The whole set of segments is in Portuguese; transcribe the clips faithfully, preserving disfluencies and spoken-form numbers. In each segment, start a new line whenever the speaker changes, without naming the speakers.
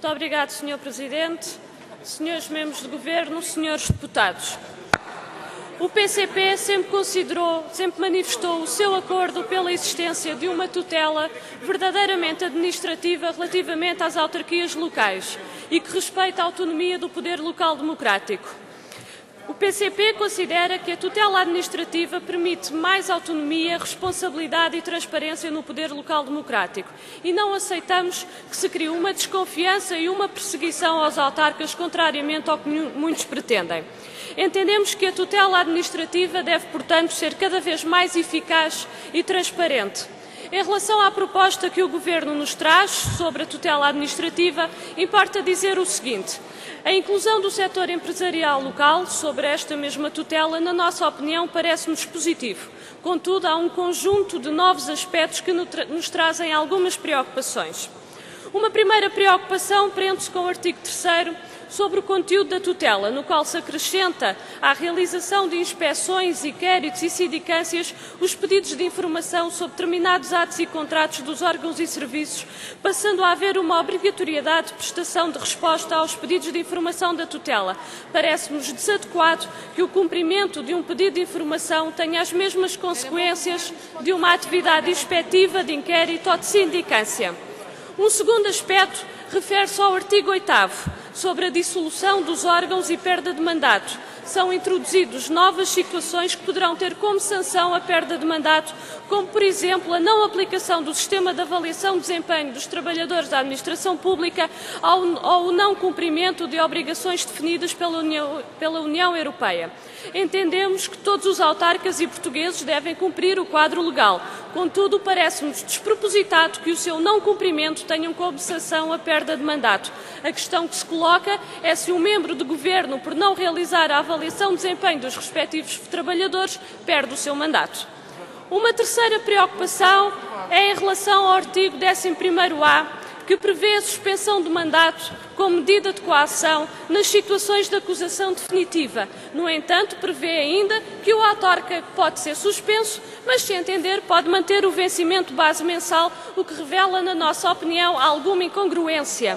Muito obrigado, senhor Presidente, senhores membros do Governo, senhores deputados. O P C P sempre considerou, sempre manifestou o seu acordo pela existência de uma tutela verdadeiramente administrativa relativamente às autarquias locais e que respeita a autonomia do poder local democrático. O P C P considera que a tutela administrativa permite mais autonomia, responsabilidade e transparência no poder local democrático e não aceitamos que se crie uma desconfiança e uma perseguição aos autarcas, contrariamente ao que muitos pretendem. Entendemos que a tutela administrativa deve, portanto, ser cada vez mais eficaz e transparente. Em relação à proposta que o Governo nos traz sobre a tutela administrativa, importa dizer o seguinte: a inclusão do setor empresarial local sobre esta mesma tutela, na nossa opinião, parece-nos positivo. Contudo, há um conjunto de novos aspectos que nos trazem algumas preocupações. Uma primeira preocupação prende-se com o artigo terceiro sobre o conteúdo da tutela, no qual se acrescenta à realização de inspeções, inquéritos e sindicâncias os pedidos de informação sobre determinados atos e contratos dos órgãos e serviços, passando a haver uma obrigatoriedade de prestação de resposta aos pedidos de informação da tutela. Parece-nos desadequado que o cumprimento de um pedido de informação tenha as mesmas consequências de uma atividade inspectiva, de inquérito ou de sindicância. Um segundo aspecto refere-se ao artigo oitavo, sobre a dissolução dos órgãos e perda de mandato. São introduzidas novas situações que poderão ter como sanção a perda de mandato, como, por exemplo, a não aplicação do sistema de avaliação de desempenho dos trabalhadores da administração pública ou o não cumprimento de obrigações definidas pela União, pela União Europeia. Entendemos que todos os autarcas e portugueses devem cumprir o quadro legal. Contudo, parece-nos despropositado que o seu não cumprimento tenha como sanção a perda de mandato. A questão que se coloca é se um membro de governo, por não realizar a avaliação de desempenho dos respectivos trabalhadores, perde o seu mandato. Uma terceira preocupação é em relação ao artigo décimo primeiro A, que prevê a suspensão do mandato como medida de coação nas situações de acusação definitiva. No entanto, prevê ainda que o autarca pode ser suspenso, mas, se entender, pode manter o vencimento base mensal, o que revela, na nossa opinião, alguma incongruência.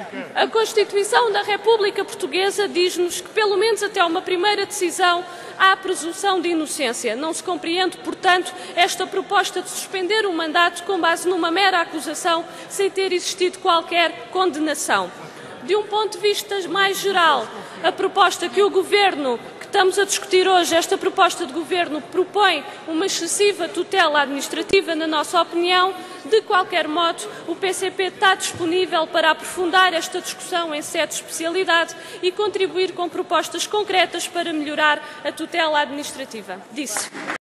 A Constituição da República Portuguesa diz-nos que, pelo menos até uma primeira decisão, há presunção de inocência. Não se compreende, portanto, esta proposta de suspender o mandato com base numa mera acusação, sem ter existido qualquer condenação. De um ponto de vista mais geral, a proposta que o Governo, que estamos a discutir hoje, esta proposta de Governo, propõe uma excessiva tutela administrativa, na nossa opinião. De qualquer modo, o P C P está disponível para aprofundar esta discussão em sede de especialidade e contribuir com propostas concretas para melhorar a tutela administrativa. Disse.